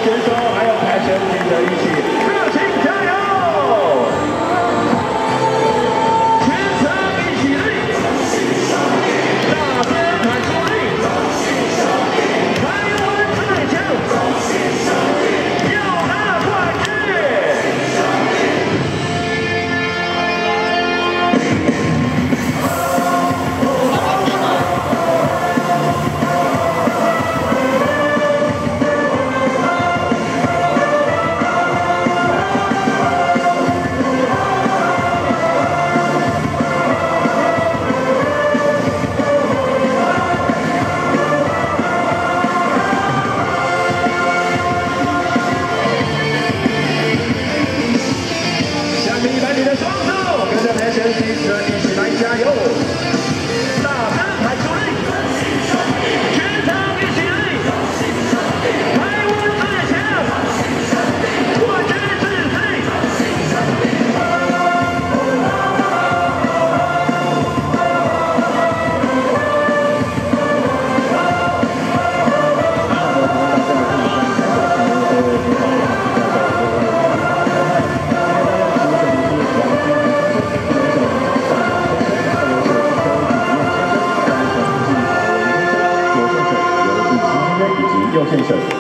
选手还有台前记者一起热情加油！全场一起立，大声喊出令，台湾最强，要拿冠军！你的双手跟着台前记者一起来加油！大声喊出令，全场一起立，台湾最强，冠军是谁？ 右线手。